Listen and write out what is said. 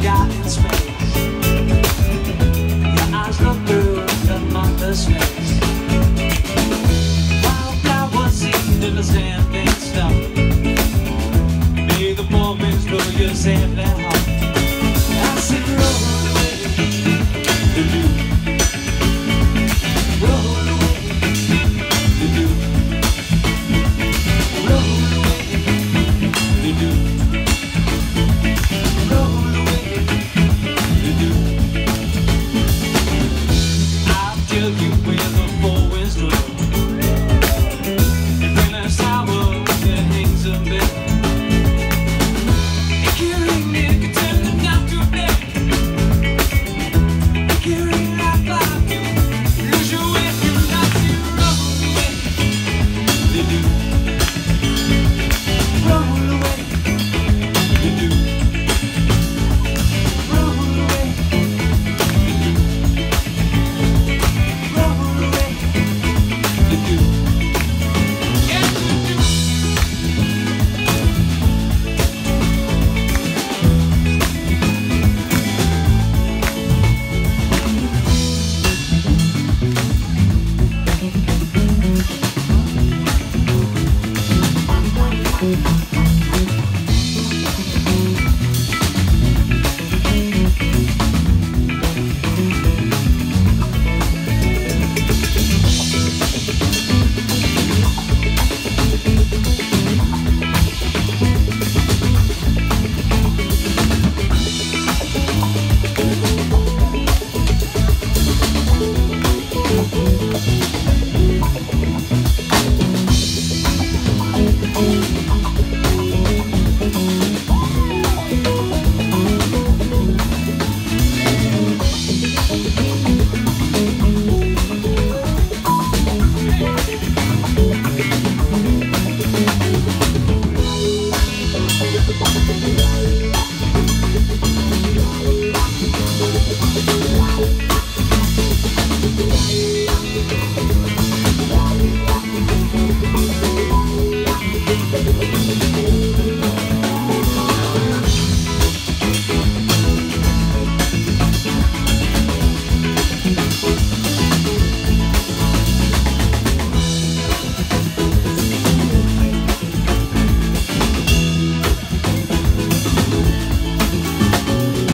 forgotten space. Your eyes look through the mother's face. Wildflowers seem to understand things stop. May the moments blow your sand heart. I said roll away the dew. Roll away the dew. Roll away the dew. Roll away the dew. I'll tell you where the four winds dwell. And when there's sour that hangs a bell. Carrying nicotine down to bed. Carrying life like you. Lose your way if you're not to roll away the dew. Roll away the dew. Roll away the dew. Roll away the dew. Yes, the dew.